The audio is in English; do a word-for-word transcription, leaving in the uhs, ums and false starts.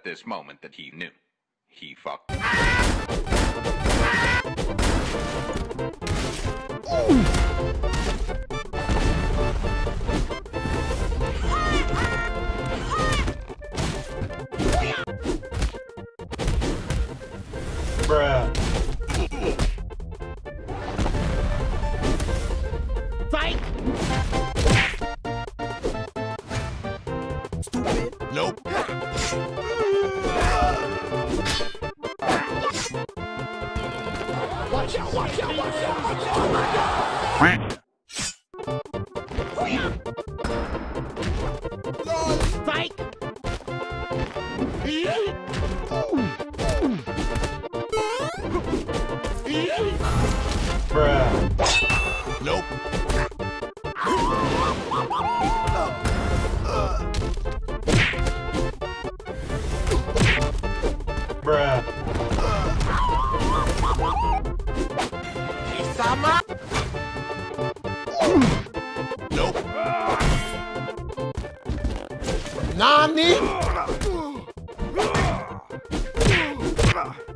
at this moment that he knew. He fucked. Bruh. Fight! Stupid. Nope. Watch out, watch out, watch out, watch out! Oh my God! Fight! Bruh. Nope. Bruh. Sama? Nope. Nani?